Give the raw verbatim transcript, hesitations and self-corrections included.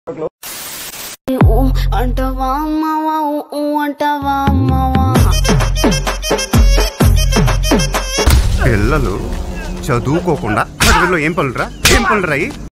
అంటవా అమ్మవా అంటవా అమ్మవా. పిల్లలు చదువుకోకుండా చదువులో ఏం పనులురా ఏం పనులురా